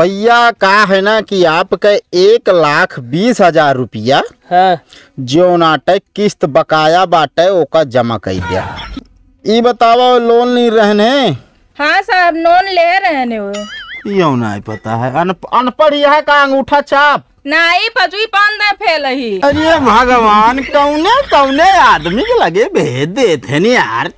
भैया का है ना कि आपका 1,20,000 रुपया हाँ। जो नाटे किस्त बकाया बाटे ओका जमा कर दिया। ई बताओ लोन नहीं रहने? हाँ साहब लोन ले रहने हो। यो नहीं पता है, अनपढ़ है का अंगूठा छाप नहीं पचुई पान दे फेल ही। अरे भगवान कौने कौने आदमी के लगे भेज देते नहीं यार।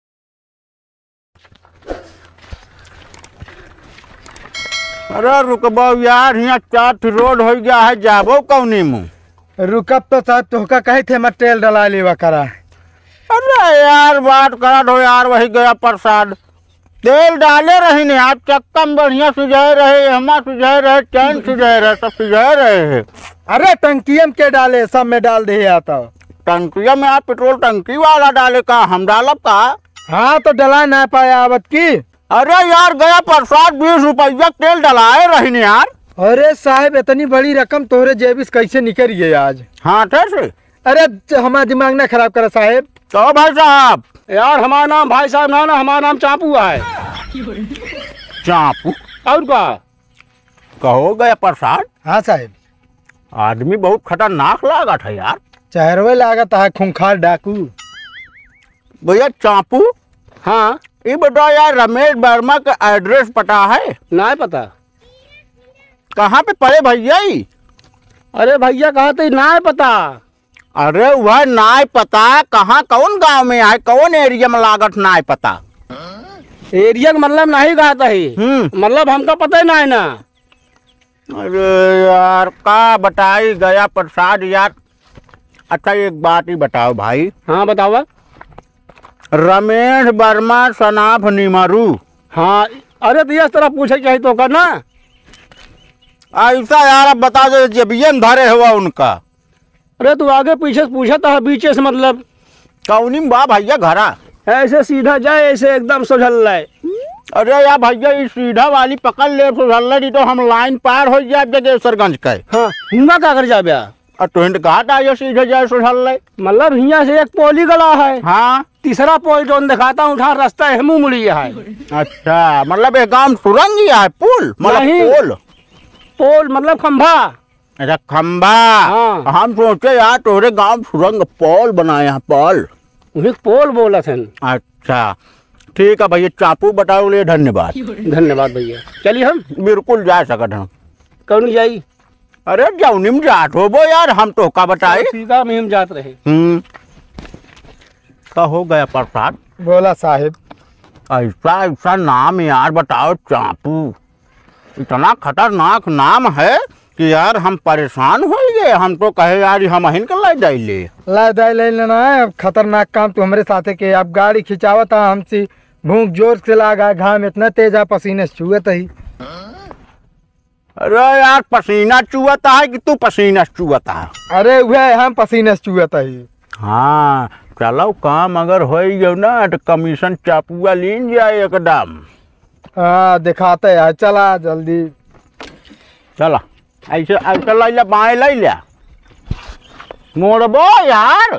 अरे रुकबो यार, यहाँ 4 रोड हो गया है, जाबो कौनी मुँह। रुकब तो साहब तोहका कहे थे मैं तेल डला लेवा करा। अरे यार बात करा दो यार, वही गया प्रसाद तेल डाले रही ने आप चक्का में बढ़िया सुझाए रहे, हमा सुझाए रहे, चैन सुझाए रहे, सब सुझाए रहे है। अरे टंकिया में के डाले सब में डाल दे आता। टंकिया में आप पेट्रोल टंकी वाला डाले का हम डालब का? हाँ तो डला ना पाया आवत की। अरे यार गया प्रसाद 20 रुपया तेल डलाए रही ने यार। अरे साहब इतनी बड़ी रकम तोहरे जेब से कैसे निकल गई आज? हाँ कैसे? अरे हमारा दिमाग ना खराब करा साहब। तो भाई साहब यार हमारा नाम भाई साहब ना हमारा नाम चापू है। चापू? और क्या कहो गया प्रसाद? हाँ साहब। आदमी बहुत खतरनाक लागत है यार। चेहरवे लागत है खूंखार डाकू। भैया चापू? हाँ। ये बताओ यार रमेश वर्मा का एड्रेस पता है? नहीं पता। कहाँ पे पड़े भैया? अरे भैया कहा थे नहीं पता। अरे वह नाय पता कहाँ कौन गांव में है, कौन एरिया में लागत नाय पता? एरिया का मतलब नहीं कहा था ही, मतलब हमका पता ही नहीं ना। अरे यार का बताई गया प्रसाद यार। अच्छा एक बात ही बताओ भाई। हाँ बताओ। रमेश वर्मा सनाफ निमरू। हाँ अरे तो इस तरह पूछे चाहिए तो करना ऐसा यार अब बता दो जब ये धरे हुआ उनका। अरे तू आगे पीछे से पूछा था बीचे से मतलब कौनी बा भैया घरा? ऐसे सीधा जाए ऐसे एकदम सुझल है। अरे यार भैया इस सीधा वाली पकड़ ले सुझल तो हम लाइन पार हो जाए जगेश्वरगंज के। हाँ हुआ क्या कर जाबे? और तुहंत घाट आयो सीधे जाए सुझल। मतलब यहाँ से एक पोली गला है। हाँ तीसरा पोल जो दिखाता हूँ उठा रास्ता है मुँह मुड़िया है। अच्छा मतलब एक गांव सुरंग ही है पुल मतलब पोल? पोल मतलब खंभा। अच्छा खंबा। हाँ। हम सोचे यार तोरे गांव सुरंग पोल बनाए हैं पोल। उन्हें पोल बोला थे। अच्छा ठीक है भैया चापू बताओ लिए धन्यवाद। धन्यवाद भैया। चलिए हम बिल्कुल जा सकते हैं। कौन जाई? अरे जौनी में जात हो वो यार हम तो का बताए सीधा में हम जात रहे। तो हो गया प्रसाद? बोला साहिब। ऐसा ऐसा नाम यार बताओ चापू, इतना खतरनाक नाम है कि यार हम परेशान हो गए। हम तो कहे यार हम हिन कर ला दाई ले लेना है। अब खतरनाक काम तो हमारे साथ है कि आप गाड़ी खिंचावा था हमसे भूख जोर से लागा, घाम इतना तेज है पसीने से चुहत ही। अरे यार पसीना चुहता है कि तू पसीना चुहता है? अरे वह हम पसीने से चुहत ही। हाँ चलो काम अगर हो गयो ना तो कमीशन चापुआ लीन जाए एकदम। हाँ दिखाते है, चला जल्दी चला ऐसे ऐसे ले लिया बाएं ले लिया मोड़बो यार।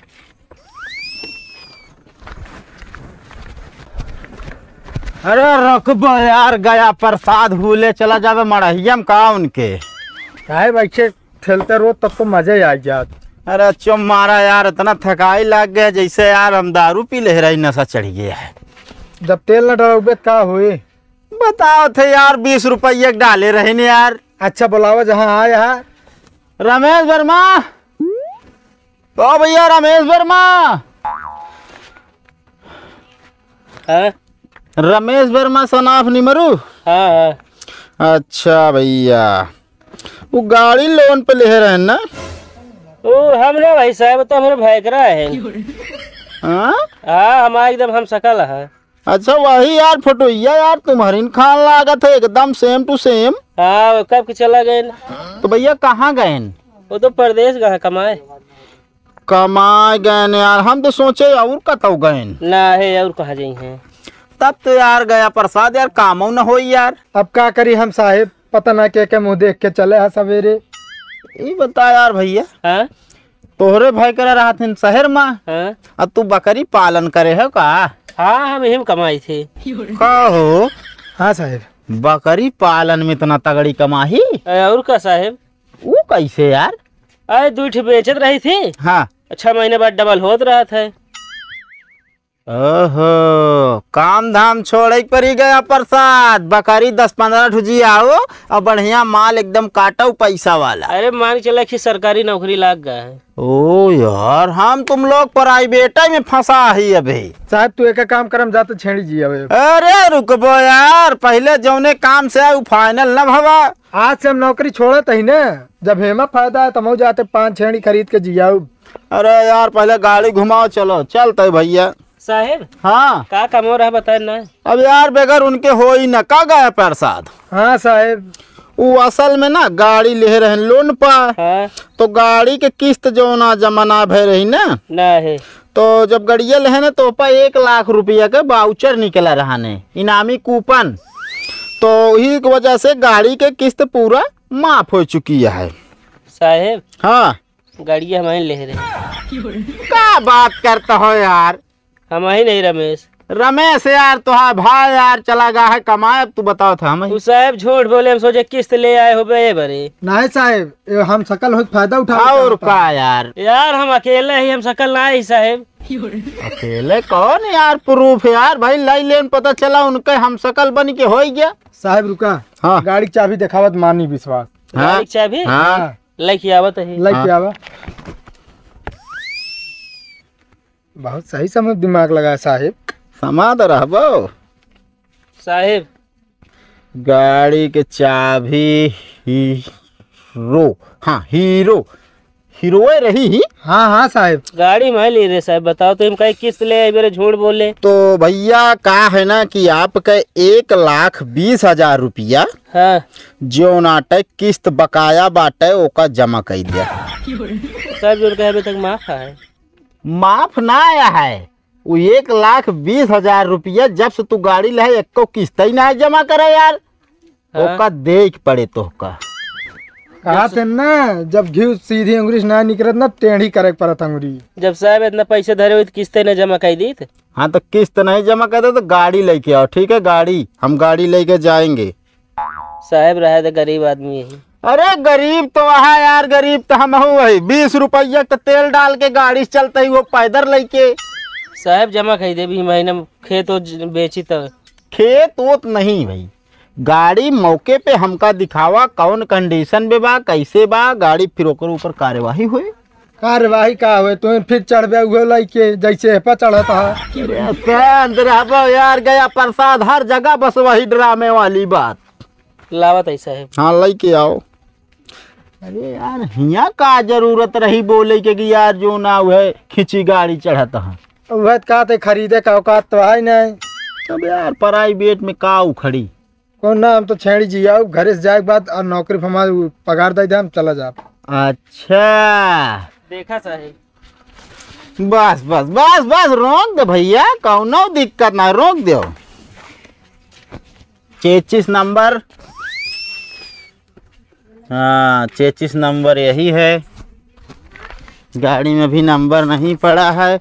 अरे रखबो यार गया प्रसाद भूले चला जावे मड़हियम का उनके। साहब ऐसे खेलते रहो तब तो मजा ही आ जात। अरे चुम मारा यार इतना थकाई लग गया जैसे यार हम दारू पी ले रही, नशा चढ़ गया है। जब तेल न डलोगे का हुए? बताओ थे यार 20 रुपये डाले रहे ने यार। अच्छा बुलावा जहाँ आया है। रमेश वर्मा तो भैया रमेश वर्मा। हाँ? रमेश वर्मा सनाफ निमरू। हाँ। अच्छा भैया वो गाड़ी लोन पे ले रहे हैं ना? ओ हमने भाई साहब तो हमारे भाई करा है। हाँ हमारा एकदम हम सकल है। अच्छा वही यार फोटोइया यार तुम्हारी खान लागत है एकदम सेम टू सेम। हाँ कब के चला गए? तो भैया कहाँ गए? वो तो परदेश गए कमाए। कमाए गए यार, हम तो सोचे और कतौ गए ना है और कहाँ जाई हैं। तब तो यार गया प्रसाद यार काम न हो यार। अब क्या करी हम साहेब, पता ना क्या मुँह देख के चले है सवेरे। ये बता यार भैया। हाँ? तोहरे भाई करा रहा थे शहर में। हाँ? अब तू बकरी पालन करे है का? हाँ हम यही कमाई थे। का हो? हाँ साहेब। बकरी पालन में इतना तगड़ी कमाही? और का साहेब? वो कैसे यार? अरे 2 ठे बेचत रही थी, हाँ 6 महीने बाद डबल होत रहा था। ओहो, काम धाम छोड़े पड़ी गया प्रसाद। बकरी 10-15 ठुजी आओ और बढ़िया माल एकदम काटो पैसा वाला। अरे मान चला कि सरकारी नौकरी लाग गया है। ओ यार, हम तुम लोग प्राइवेट में फंसा ही अभी। साहब तू एक काम करम जाते छेड़ी जी अबे। अरे रुकबो यार, पहले जौने काम से आऊ फाइनल न भवा। आज से हम नौकरी छोड़त ही ना, जब हेमा फायदा है तब जाते 5 छेड़ी खरीद के जियाऊ। अरे यार पहले गाड़ी घुमाओ, चलो चलते भैया। साहेब हाँ का काम हो रहा बताए ना। अब यार बगैर उनके हो ही न का गया प्रसाद। हाँ साहेब, वो असल में ना गाड़ी ले रहे लोन पर। हाँ तो गाड़ी के किस्त जो ना जमा ना भय रही ना है, तो जब गड़िया ले ना तो ऊपर 1 लाख रुपया के बाउचर निकला रहा ने, इनामी कूपन। तो वही की वजह से गाड़ी के किस्त पूरा माफ हो चुकी है। साहेब हाँ गाड़ी हम ही ले रहे। क्या बात करता हो यार? हम ही नहीं रमेश यार तो हाँ भाई यार चला गया है कमाए। अब तू बताओ था हम तू साहेब झूठ बोले, हम सोचे किस्त ले आए हो बे बरे। नहीं साहेब, ये हम सकल हो फायदा उठा। और का यार हम अकेले ही, हम सकल ना ही साहेब। अकेले कौन यार? प्रूफ यार भाई लाई लेन पता चला उनके हम सकल बन के हो गया। साहेब रुका, हाँ गाड़ी की चाबी दिखावत मानी विश्वास। हाँ चाबी हाँ लेके आवत है। लेके आवा। बहुत सही समय दिमाग लगाया साहेब। समाध रहबो साहेब गाड़ी के चाबी हीरो। हाँ हीरो हीरोए रही ही। हाँ हाँ साहेब, गाड़ी मैं ले रहे साहब। बताओ तो हम कहीं किस्त ले आए मेरे, झूठ बोले। तो भैया का है ना कि आपका 1,20,000 रुपया हाँ जो नाटक किस्त बकाया बाटे ओका जमा कर दिया। साहब जो अभी तक माफ है। माफ ना आया है वो 1,20,000 रुपया। जब से तू गाड़ी ले एको किस्त ही ना जमा करे यार। हाँ? ओका देख पड़े तो का कहा थे ना, जब घी सीधी अंगुरी ना निकलत ना टेढ़ी करे पड़त अंगुरी। जब साहब इतना पैसे धरे हुए तो किस्त न जमा कर दी। हाँ तो किस्त नहीं जमा करते तो गाड़ी लेके आओ, ठीक है? गाड़ी हम गाड़ी लेके जाएंगे। साहब रहे तो गरीब आदमी है। अरे गरीब तो वहाँ यार, गरीब तो हम हूँ वही। 20 रुपया तो तेल डाल के गाड़ी चलते ही वो पैदल लेके। साहब जमा कर दे भी महीने में, खेत बेची तो। खेत वोत नहीं भाई, गाड़ी मौके पे हमका दिखावा कौन कंडीशन में बा, कैसे बा गाड़ी, फिर ओकर ऊपर कार्यवाही हुई। कार्यवाही का हुए तो फिर चढ़बे हुए लइके जैसे पर चढ़ता है। यार गया प्रसाद हर जगह बस वही ड्रामे वाली बात लावत है साहब। हाँ लेके आओ। अरे यार हिया का जरूरत रही बोले के कि यार जो ना हुए खिंची गाड़ी चढ़ता है। वह का ते खरीदे का औकात तो है नहीं। अब यार प्राइवेट में का उखड़ी कौन ना, हम तो छेड़ी जी आओ घरे से जाए के बाद और नौकरी हमारे पगार दे हम चला जा। अच्छा देखा साहब, बस बस बस बस रोक दे भैया, कौनो दिक्कत ना, रोक दो। 33 नंबर। हाँ 33 नंबर यही है। गाड़ी में भी नंबर नहीं पड़ा है।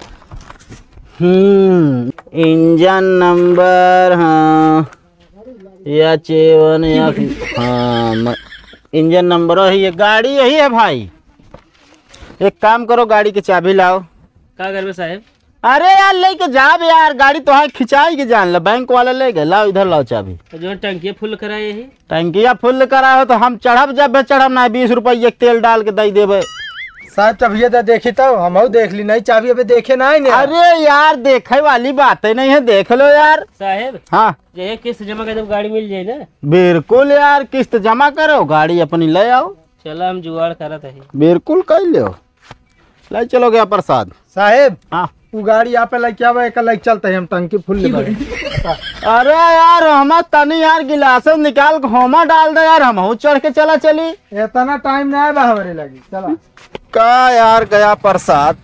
इंजन नंबर हाँ या 7 या हाँ इंजन नंबर ही है। गाड़ी यही है भाई। एक काम करो गाड़ी की चाबी लाओ। का कर साहब? अरे यार लेके जाब यार, गाड़ी तो है खिंचाई के जान लो, बैंक वाला ले गए। लाओ इधर लाओ चाबी। जो टंकी फुल कराए है। टंकिया फुल कराए हो तो हम चढ़ब, जब चढ़ब ना 20 रुपये तेल डाल के दे देवे। साहब चाबी तो देखी तो हम देख ली नहीं, चाबी अभी देखे ना ही नहीं। अरे यार देखे वाली बात ही नहीं है, देख लो यार। साहब हाँ जो किस्त जमा कर दो गाड़ी मिल जाए ना। बिल्कुल यार, किस्त जमा करो गाड़ी अपनी ले आओ। चलो हम जुगाड़ करत है। बिल्कुल कर लो, ले चलो गया प्रसाद। साहेब हाँ वो गाड़ी यहाँ पे लेके आवे, एक लेके चलते हैं हम, टंकी फुल ले। अरे यार हम तनी यार गिलास निकाल के होमा डाल दे यार, हम चढ़ के चला चली। इतना टाइम ना है हमारे लगी। चला का यार गया प्रसाद।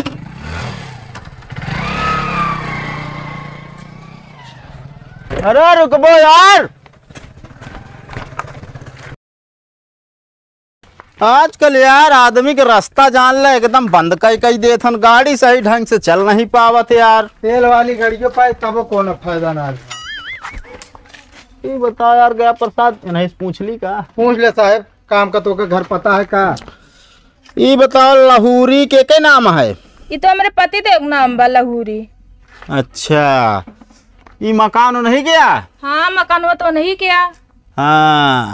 अरे रुकबो यार, आजकल यार आदमी के रास्ता जान ले एकदम बंद कई देथन, गाड़ी सही ढंग से चल नहीं पावत यार। तेल वाली गाड़ियों पाए तब कोनो फायदा ना है। ये बताओ यार गया प्रसाद नहीं पूछ ली का? पूछ ले साहब, काम का तो के घर पता है का? ये बताओ लहूरी के नाम है? ये तो हमारे पति देव नाम बा लहूरी। अच्छा, ये मकान नहीं गया? हाँ मकान वो तो नहीं किया। हाँ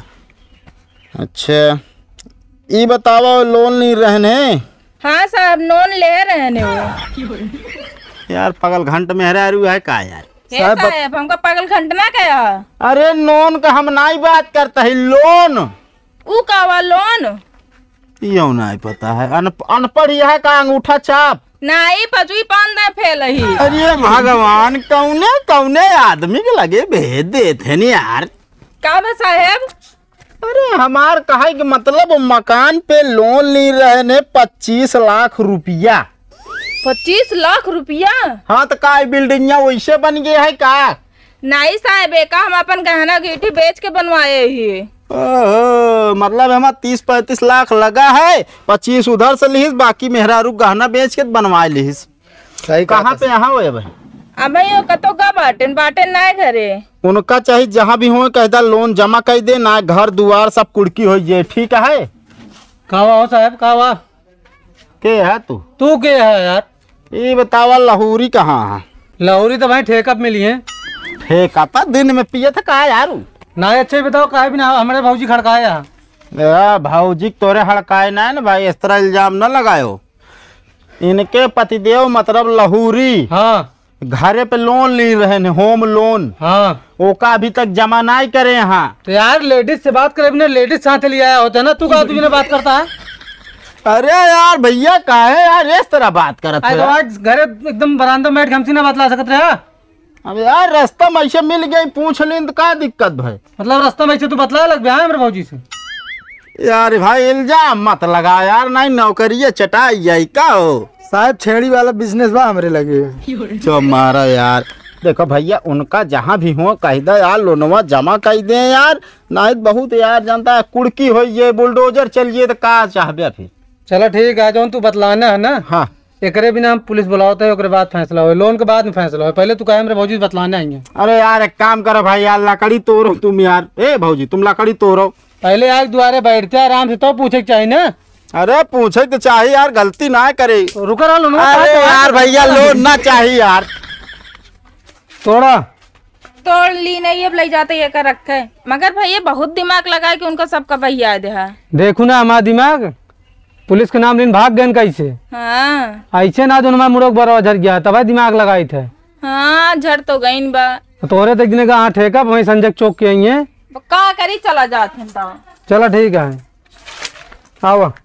अच्छा, ये बताओ लोन नहीं रहने? हाँ साहब लोन ले रहे ने वो। यार पगल घंट मेहरारू है का यार? साहब हमको पागल घंटना क्या? अरे लोन का हम नहीं बात करता है, लोन। ऊ का वा लोन? यो नहीं पता है, अनपढ़ यह है का अंगूठा छाप? नहीं पचुई पान दे फेल ही। अरे भगवान, कौने कौने आदमी के लगे भेज देते नहीं यार। का बा साहेब? अरे हमार कहे कि मतलब मकान पे लोन ली रहे ने 25 लाख रुपया। 25 लाख रुपया? हाँ तो का बिल्डिंग वैसे बन गया है का? नहीं साहब का हम अपन गहना गिट्टी बेच के बनवाए ही। ओहो, मतलब हमारा 30-35 लाख लगा है, 25 उधर से लिहिस, बाकी मेहरारू गहना बेच के बनवा लिहिस। सही कहाँ पे यहाँ हुए भाई? अब यो कतो का बाटन ना घरे। उनका चाहे जहाँ भी हो कहता लोन जमा कर दे ना, घर दुआर सब कुड़की हो जाए, ठीक है? कहवा हो साहब कहवा? के है तू के है यार? ये बतावा लहूरी कहाँ है? लाहौरी तो भाई ठेका पे मिली है। ठेका पर दिन में पिए था का यार? ना अच्छे बताओ काहे भी ना हमारे भाऊजी खड़काया। भाऊजी तोरे हड़काए ना न भाई, इस तरह इल्जाम न लगायो। इनके पतिदेव मतलब लहूरी हाँ घरे पे लोन ली रहे ने, होम लोन। हाँ ओका अभी तक जमा नहीं करे यहाँ। तो यार लेडीज से बात करे बिना लेडीज साथ लिया आया होता है ना, तू कहा तुझे बात करता है? अरे यार भैया काहे यार इस तरह बात करत है? आज घरे एकदम बरामदा में बैठ के हमसे ना बतला सकत रहे? अब यार रास्ता में ऐसे मिल गई, पूछ ली तो का दिक्कत भाई? मतलब रास्ता में ऐसे तू बतला लग गया मेरे भाऊजी से? यार भाई इल्जाम मत लगा यार, नहीं नौकरी चटाई जाई का हो? साहब छेड़ी वाला बिजनेस बा हमरे लगे। जो मारा यार, देखो भैया उनका जहाँ भी हो कह दे यार लोनवा जमा कर दे यार, नहीं बहुत यार जानता है कुड़की हो ये बुलडोजर चलिए तो का चाहबे फिर? चलो ठीक है, जो तू बतलाना है ना। हाँ एकरे बिना हम पुलिस बुलाते है, बाद फैसला हो, लोन के बाद में फैसला हो, पहले तू कहे मेरे भाऊजी बतलाने आएंगे। अरे यार एक काम करो भाई यार, लकड़ी तोड़ो तुम यार। ए भाऊजी तुम लकड़ी तोड़ो। पहले यार द्वारे बैठते आराम से तो पूछे के चाहिए ना। अरे पूछे तो चाहिए यार, गलती ना करे। रुका रहा लोन। अरे यार भैया लोन ना चाहिए यार। तोड़ा तोड़ ली नहीं, अब ले जाते ये कर रखे। मगर भैया बहुत दिमाग लगाए कि उनका सबका भैया याद है। देखू ना हमारा दिमाग, पुलिस के नाम लेन भाग गए कैसे? हाँ ऐसे ना जो हमारा मुड़क बड़ा झर गया तब दिमाग लगाई थे। हाँ झड़ तो गई बा। तोरे तक दिन का ठेका वही संजय चौक के आई है, का करी चला जाते हैं। चलो ठीक है, आओ।